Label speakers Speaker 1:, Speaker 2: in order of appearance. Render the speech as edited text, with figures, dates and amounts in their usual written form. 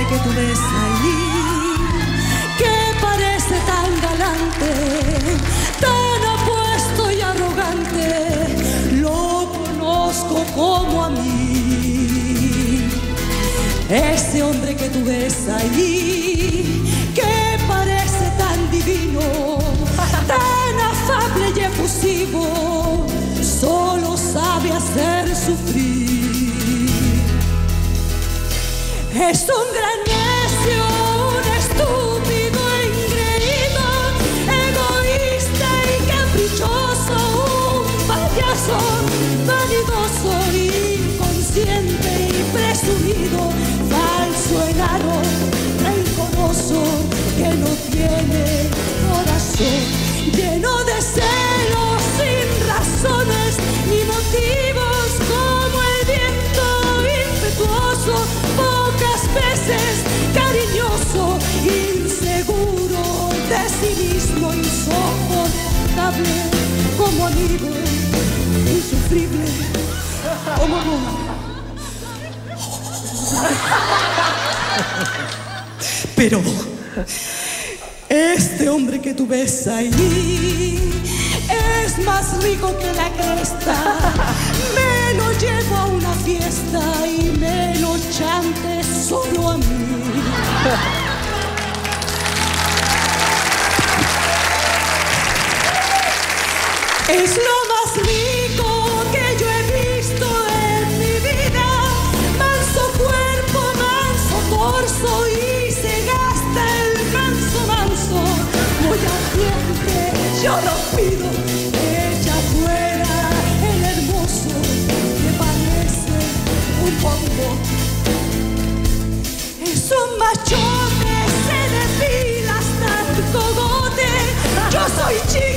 Speaker 1: que tú ves ahí, que parece tan galante, tan apuesto y arrogante, lo conozco como a mí. Ese hombre que tú ves ahí, que parece tan divino, tan afable y efusivo, solo sabe hacer sufrir. Es un gran necio, un estúpido engreído, egoísta y caprichoso, un payaso vanidoso, inconsciente y presumido, falso, enano, rencoroso, que no tiene corazón, lleno de celos sin razones ni motivos, como el viento impetuoso, pocas veces cariñoso, inseguro de sí mismo, insoportable como amigo, insufrible como amor. Pero este hombre que tú ves ahí es más rico que la cresta. Me lo llevo a una fiesta y me lo chante solo a mí. Es lo más rico que yo he visto en mi vida. Manso cuerpo, manso torso, y se gasta el manso. Muy ardiente, yo lo pido, echa fuera el hermoso que parece un bombo. Es un machote, se depila hasta el cogote. Yo soy chico.